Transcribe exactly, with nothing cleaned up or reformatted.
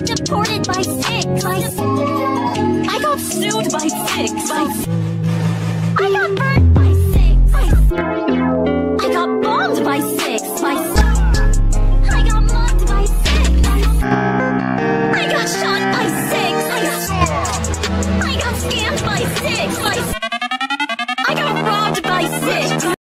got deported by six. By six. I got sued by six. By six. I got burnt by six. By six. I got bombed by six. By six.